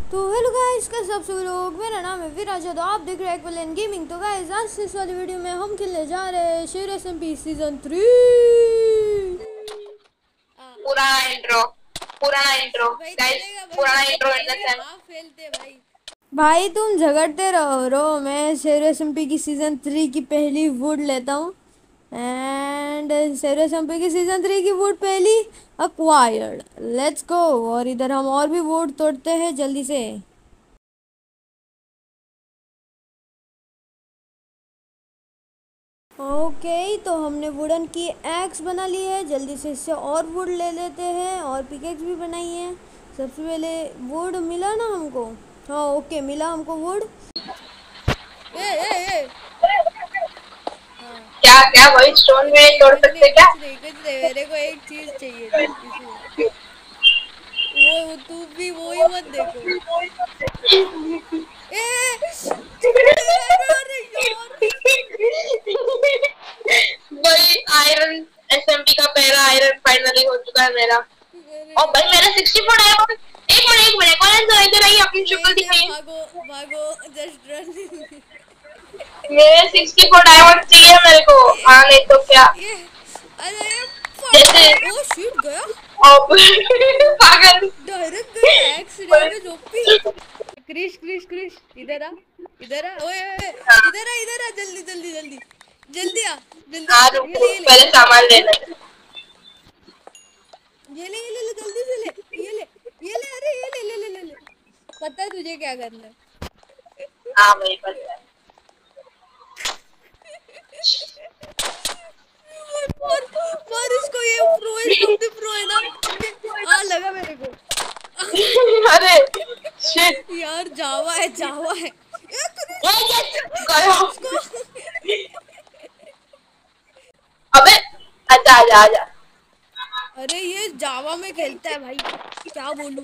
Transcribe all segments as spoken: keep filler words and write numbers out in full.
तो hello guys, कैसे आप सभी लोग। मेरा नाम है विराजा, तो आप देख रहे हैं एक्वलेंट गेमिंग। तो गाइस, आज से इस वाली वीडियो में हम खेलने जा रहे हैं शेर एसएमपी सीजन थ्री। पुराना इंट्रो पुराना इंट्रो भाई गाइस, चलेगा भाई, पुराना इंट्रो इन द चलेगा। सेंस। हाँ फैलते भाई। भाई तुम झगड़ते रहो रो मैं शेर एसएमपी की सीजन थ्री की पहली वुड लेता हूँ। एंड शेर एसएमपी की सीजन थ्री की वुड पहली अक्वायर्ड। Let's go. और इधर हम और भी वुड तोड़ते हैं जल्दी से। ओके okay, तो हमने वुडन की एक्स बना ली है। जल्दी से इससे और वुड ले लेते हैं और पिकेक्स भी बनाई है। सबसे पहले वुड मिला ना हमको। हाँ ओके, मिला हमको वुड। ए ए ए हाँ। क्या क्या भाई, स्टोन भी नहीं तोड़ कुछ नहीं सकते क्या? कुछ नहीं कुछ नहीं, मेरे को एक चीज चाहिए थी इसलिए। वो तू भी वो ही मत देखो। ए अरे यार, भाई आयरन एसएमपी का पहला आयरन फाइनली हो चुका है मेरा। और भाई मेरा सिक्सटी फोर डायमंड। एक मिनट एक मिनट कौन सा इधर आई, अपनी शक्ल दिखाई। भागो भागो, जस्ट रन। मेरे सिक्सटी फोर डायमंड चाहिए मेरे को। ये हाँ नहीं तो क्या। ये अरे जैसे ओ शिट गया। अब पागल डायरेक्ट गया X damage OP. Krish Krish Krish इधर आ, इधर आ, ओए ओए इधर आ, इधर आ, जल्दी जल्दी जल्दी जल्दी आ, जल्दी हाँ आ। ये रुको, ले ये ले पहले सामान लेना। ये ले ये ले ले, जल्दी से ले, ये ले ये ले, अरे ये ले ले ले ले ले। पता है तुझे क्या करना है। हाँ भाई पता है। और और इसको, ये प्रो है, सबसे प्रो है ना ये। आ लगा मेरे को। अरे शिट यार जावा है जावा है। गया। इसको अबे आजा आजा आजा। अरे ये जावा में खेलता है भाई, क्या बोलूं।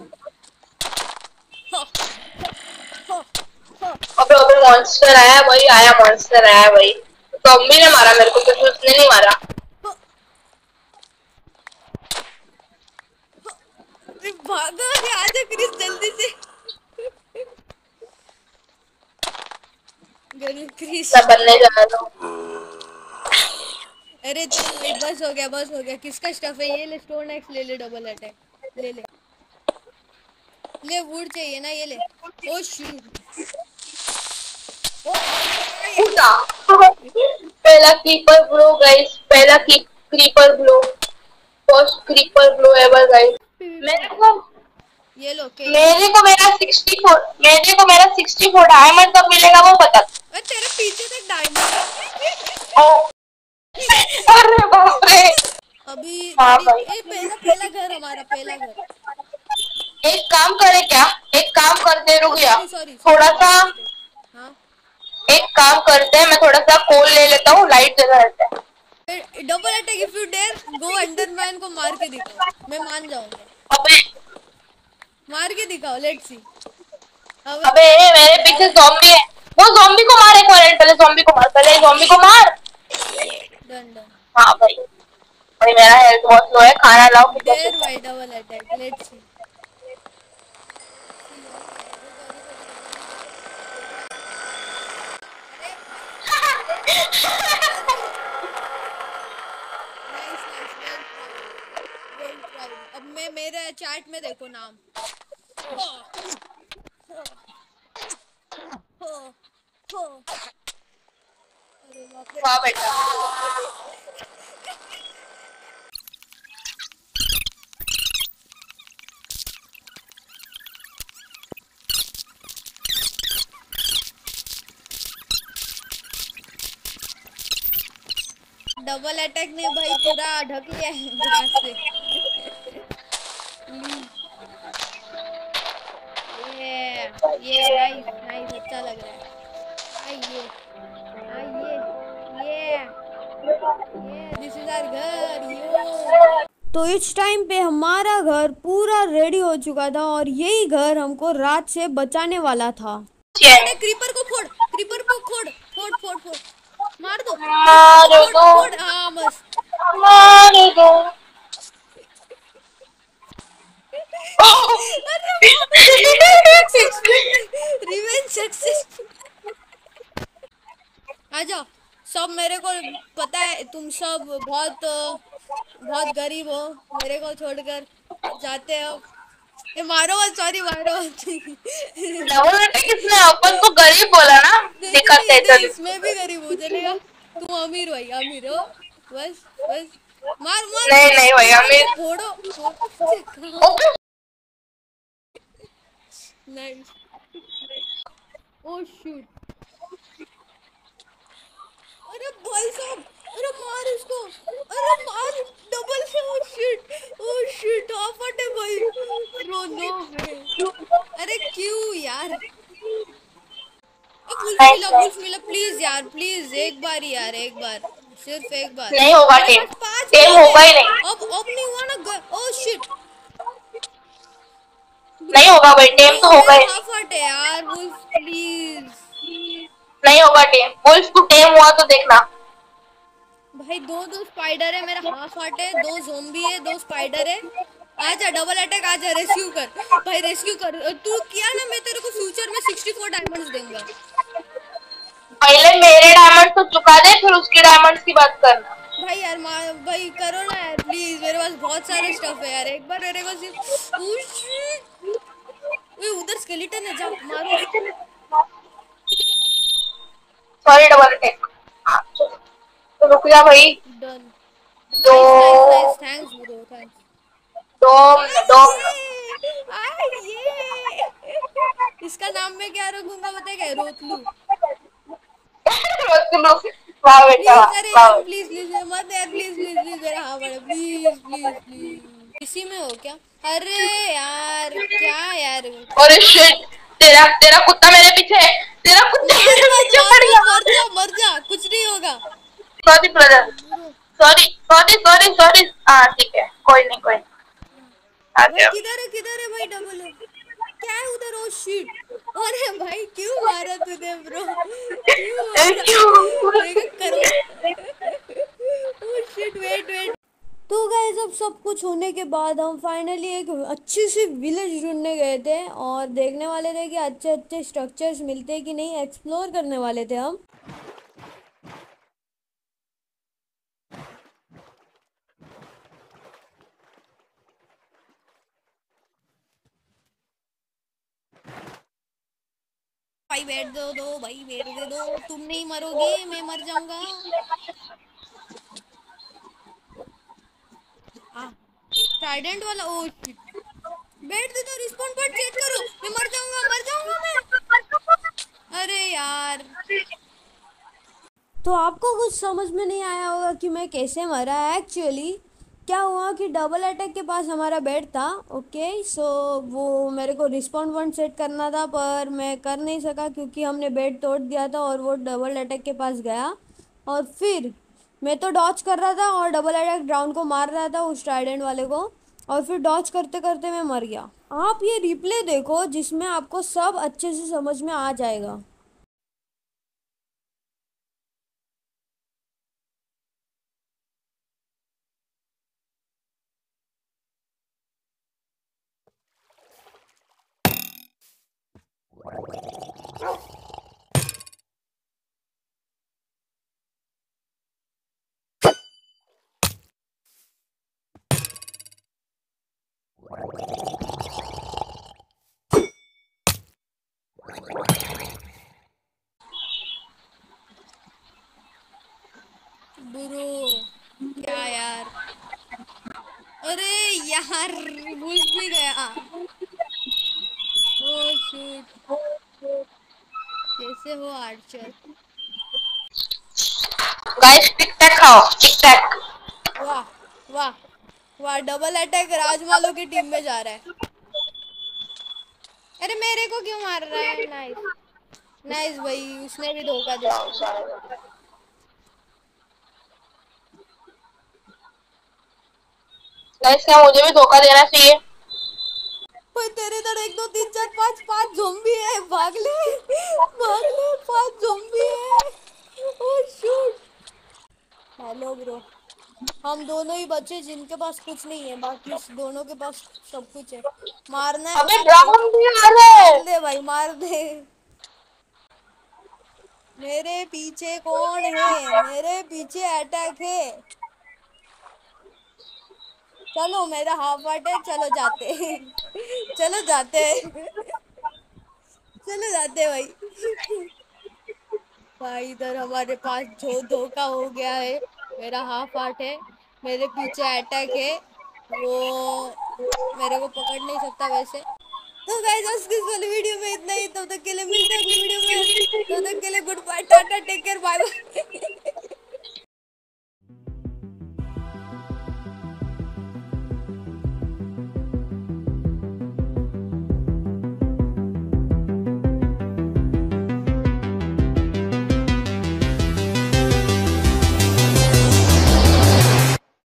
अबे अबे मॉन्स्टर आया भाई, आया मॉन्स्टर आया भाई। जॉम्बी ने मारा मेरे को, क्योंकि उसने नहीं मारा। भागो, अरे आजा क्रिस जल्दी से। क्रिस मैं बनने जा रहा हूँ। अरे चल भाई, बस हो गया बस हो गया। किसका स्टफ है ये? ले स्टोन एक्स ले ले, डबल अटैक ले ले ले। वुड चाहिए ना, ये ले। ओ शिट, उठा। पहला क्रीपर ब्लो गाइस, पहला creeper blow, first creeper blow ever guys. मेरे को ये लो के मेरे को मेरा सिक्सटी फोर मेरे को मेरा सिक्सटी फोर डायमंड कब मिलेगा वो बता। अरे तेरे पीछे तक डायमंड। ओ अरे बाप रे। अभी हाँ अभी भाई, ये पहला पहला घर, हमारा पहला घर। एक काम करे क्या, एक काम करते, रुक गया सॉरी सॉरी थोड़ा सा। हाँ एक काम करते हैं, मैं थोड़ा सा कोल ले लेता हूँ, लाइट जगह रहता है। Double attack if you dare go under man को मार के दिखाओ, मैं मान जाऊंगा। अबे मार के दिखाओ, लेट्स सी। अब अबे मेरे पीछे ज़ॉम्बी है। वो ज़ॉम्बी को मार, एक मिनट पहले ज़ॉम्बी को मार, पहले ज़ॉम्बी को मार। Done done. हाँ भाई, भाई मेरा हेल्थ बहुत लो है, खाना लाओ। डेयर भाई डबल अटैक, लेट्स सी। अब मैं मेरे चैट में देखो नाम। अरे बाप रे। वाह बेटा। डबल अटैक ने भाई पूरा ढक लिया है ग्रास से। ये ये नाइस नाइस, अच्छा लग रहा है। आई ये आई ये ये ये दिस इज आवर घर यो। तो इस टाइम पे हमारा घर पूरा रेडी हो चुका था और यही घर हमको रात से बचाने वाला था। क्रीपर को फोड़, क्रीपर को फोड़ फोड़ फोड़ फोड़, मार दो मार फोड़ दो फोड़। हाँ बस मार दो। Successful, revenge successful. आ जाओ सब, मेरे को पता है तुम सब बहुत बहुत गरीब हो, मेरे को छोड़कर जाते हो। ये मारो मत, सॉरी मारो मत। डबल अटैक इसने अपन को गरीब बोला ना, नहीं नहीं दिक्कत नहीं है नहीं, चल। इसमें भी गरीब हो चलेगा। तुम अमीर भाई, अमीर हो। बस बस, मार मार नहीं मार, नहीं भाई दीवार को अमीर। फोड़ो फोड़ो। Okay nice. ओ शूट, अरे भाई साहब, अरे मार इसको, अरे मार, डबल से। ओ शिट, ओ शिट, ऑफट है भाई। ब्रो नो वे, अरे क्यों यार। एक वुल्फ नाइस मिला, वुल्फ नाइस। मिला, प्लीज यार प्लीज, एक बार ही यार, एक बार, सिर्फ एक बार। नहीं होगा मेरे टीम, पास पांच टीम वुल्फ है। होगा ही नहीं। अब अब नहीं हुआ ना। ओ शिट ब्रो, नहीं होगा भाई, टीम ब्रो तो होगा मेरा ही नहीं। हाफ हार्ट है यार, वुल्फ प्लीज। नहीं होगा टीम, वुल्फ को टेम हुआ तो देखना। भाई दो दो स्पाइडर है, मेरा हाफ हार्ट है, दो ज़ोंबी है, दो स्पाइडर है। आजा डबल अटैक, आजा रेस्क्यू कर भाई, रेस्क्यू कर। तू किया ना, मैं तेरे को फ्यूचर में सिक्सटी फोर डायमंड्स दूंगा। पहले मेरे डायमंड तो चुका दे, फिर उसके डायमंड्स की बात करना। भाई यार मार भाई, करो ना यार प्लीज, मेरे पास बहुत सारे स्टफ है यार, एक बार मेरे को सिर्फ। ओह शिट, ओए उधर स्केलेटन है, जा मारो उसको। Sorry double attack. तो रुक जा भाई। डन, दो nice nice nice, thanks bro, thanks. दो मिनट दो मिनट। आइए आइए, इसका नाम मैं क्या रखूंगा पता है क्या, रोतलू। वाह बेटा प्लीज, वाह अरे वाह। यार प्लीज प्लीज मत यार, प्लीज प्लीज प्लीज, मेरा हाँ बड़ा, प्लीज प्लीज प्लीज। इसी में हो क्या? अरे यार क्या यार। और शिट, तेरा तेरा कुत्ता मेरे पीछे है, तेरा कुत्ता मार मेरे मत पीछे मार पड़ मत, गया। मर जा मर जा, कुछ नहीं होगा। Sorry brother, bro sorry sorry sorry sorry. हाँ ठीक है, कोई नहीं कोई नहीं। आ भाई गया। किधर है, किधर है भाई, डबल है क्या है उधर? ओ शिट, अरे भाई क्यों मारा तूने ब्रो, क्यों मारा? देखा कर्मा। Oh shit, wait wait. तो गाइस अब सब कुछ होने के बाद हम फाइनली एक अच्छी सी विलेज ढूंढने गए थे, और देखने वाले थे कि अच्छे अच्छे स्ट्रक्चर्स मिलते हैं कि नहीं, एक्सप्लोर करने वाले थे हम। भाई बैठ दो दो भाई, बैठ दे दो, तुम नहीं मरोगे मैं मर जाऊंगा। हाँ ट्राइडेंट वाला, ओ शिट, बैठ दे दो, रिस्पॉन्ड पॉइंट चेक करो, मैं मर जाऊंगा, मर जाऊंगा मैं। अरे यार, तो आपको कुछ समझ में नहीं आया होगा कि मैं कैसे मरा। एक्चुअली क्या हुआ कि डबल अटैक के पास हमारा बेड था, ओके सो वो मेरे को रिस्पॉन्ड पॉइंट सेट करना था, पर मैं कर नहीं सका क्योंकि हमने बेड तोड़ दिया था और वो डबल अटैक के पास गया। और फिर मैं तो डॉच कर रहा था और डबल अटैक ड्राउन को मार रहा था, उस ट्राइडेंट वाले को, और फिर डॉच करते करते मैं मर गया। आप ये रिप्ले देखो जिसमें आपको सब अच्छे से समझ में आ जाएगा। ब्रो क्या यार, अरे यार भूल भी गया। ओ शिट, कैसे हो आर्चर? गाइस टिक टैक खाओ, टिक टैक। वाह वाह वाह, डबल अटैक राजमालो की टीम में जा रहा है। अरे मेरे को क्यों मार रहा है? नाइस नाइस भाई, उसने भी धोखा दे दिया। गाइस क्या मुझे भी धोखा देना चाहिए? भाई तेरे इधर एक दो तीन चार पाँच पाँच ज़ॉम्बी है, भाग ले भाग ले, पाँच ज़ॉम्बी है। ओह शूट, हेलो ब्रो, हम दोनों ही बच्चे जिनके पास कुछ नहीं है, बाकी दोनों के पास सब कुछ है। मारना है अबे मार दे, ड्रागन भी आ रहा है। मार दे भाई। वॉल मार दे। मेरे पीछे कौन है? मेरे पीछे अटैक है। चलो मेरा हाफ हार्ट है, चलो जाते चलो जाते चलो जाते भाई। भाई इधर हमारे पास जो धोखा हो गया है। मेरा हाफ हार्ट है, मेरे पीछे अटैक है, वो मेरे को पकड़ नहीं सकता वैसे। तो गाइस आज की इस वाली वीडियो में इतना ही। तब तक के लिए मिलते हैं अगली वीडियो में। तब तक के लिए good bye, tata, take care, bye bye.